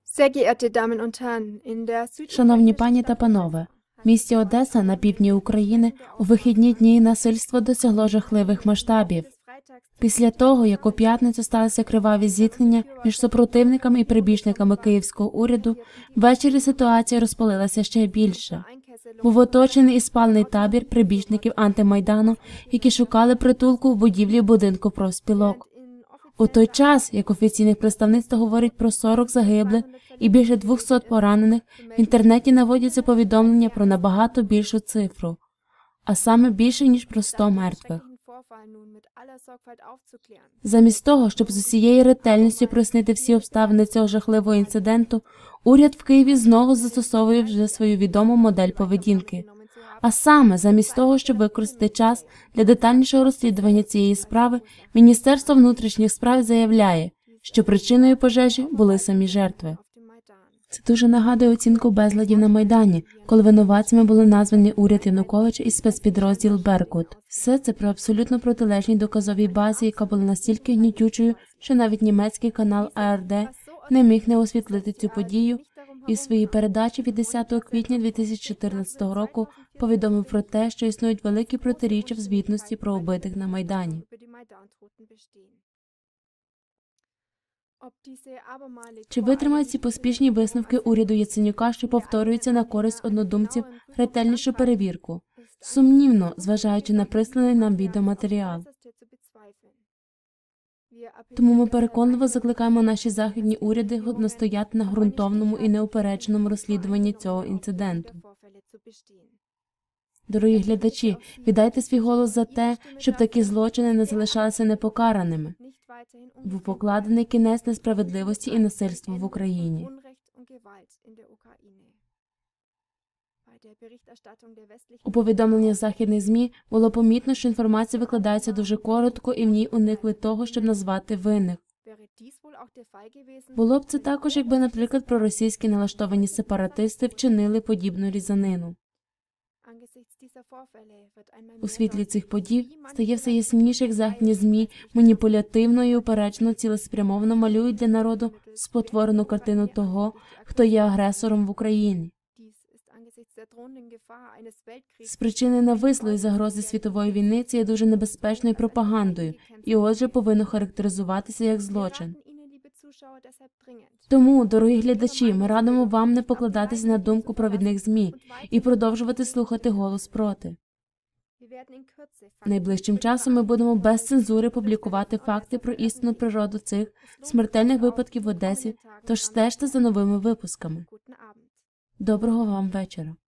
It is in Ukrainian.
Шановні пані та панове, в місті Одеса на півдні України у вихідні дні насильство досягло жахливих масштабів. Після того, як у п'ятницю сталися криваві зіткнення між супротивниками і прибічниками київського уряду, ввечері ситуація розпалилася ще більше. Був оточений і спалений табір прибічників антимайдану, які шукали притулку в будівлі будинку профспілок. У той час, як офіційних представництв говорять про 40 загиблих і більше 200 поранених, в інтернеті наводяться повідомлення про набагато більшу цифру, а саме більше, ніж про 100 мертвих. Замість того, щоб з усією ретельністю прояснити всі обставини цього жахливого інциденту, уряд в Києві знову застосовує вже свою відому модель поведінки. А саме, замість того, щоб використати час для детальнішого розслідування цієї справи, Міністерство внутрішніх справ заявляє, що причиною пожежі були самі жертви. Це дуже нагадує оцінку безладів на Майдані, коли винуватцями були названі уряд Януковича і спецпідрозділ «Беркут». Все це при абсолютно протилежній доказовій базі, яка була настільки гнітючою, що навіть німецький канал АРД не міг не освітлити цю подію і в своїй передачі від 10 квітня 2014 року повідомив про те, що існують великі протиріччя в звітності про убитих на Майдані. Чи витримають ці поспішні висновки уряду Яценюка, що повторюються на користь однодумців, ретельнішу перевірку? Сумнівно, зважаючи на присланий нам відеоматеріал. Тому ми переконливо закликаємо наші західні уряди настояти на ґрунтовному і неупередженому розслідуванні цього інциденту. Дорогі глядачі, віддайте свій голос за те, щоб такі злочини не залишалися непокараними. Був покладений кінець несправедливості і насильству в Україні. У повідомленнях західних ЗМІ було помітно, що інформація викладається дуже коротко і в ній уникли того, щоб назвати винних. Було б це також, якби, наприклад, проросійські налаштовані сепаратисти вчинили подібну різанину. У світлі цих подій стає все ясніше, як західні ЗМІ маніпулятивно і упереджено цілеспрямовано малюють для народу спотворену картину того, хто є агресором в Україні. З причини навислої загрози світової війни це є дуже небезпечною пропагандою і отже повинно характеризуватися як злочин. Тому, дорогі глядачі, ми радимо вам не покладатися на думку провідних ЗМІ і продовжувати слухати голос проти. Найближчим часом ми будемо без цензури публікувати факти про істинну природу цих смертельних випадків в Одесі, тож стежте за новими випусками. Доброго вам вечора.